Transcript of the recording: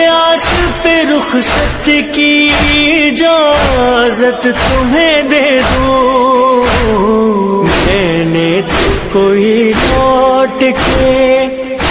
आस पे रुखसत की इजाजत तुम्हें दे दूं। मैंने तो कोई लौट के